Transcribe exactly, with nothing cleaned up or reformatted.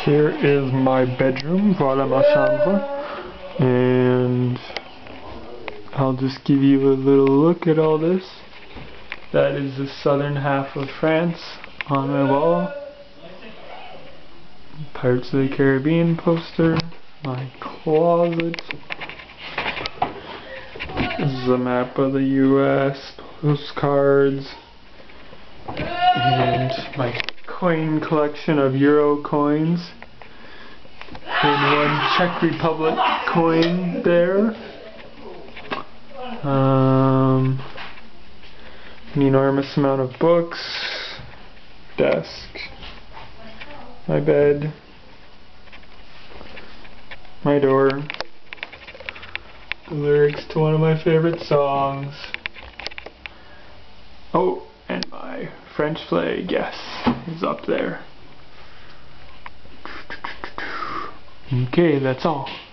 Here is my bedroom, voilà ma chambre, and I'll just give you a little look at all this. That is the southern half of France on my wall. Pirates of the Caribbean poster, my closet. This is a map of the U S, postcards, and my coin collection of Euro coins, and one Czech Republic coin there. Um, an enormous amount of books, desk, my bed, my door, the lyrics to one of my favorite songs. Oh, and my French flag, yes, is up there. Okay, that's all.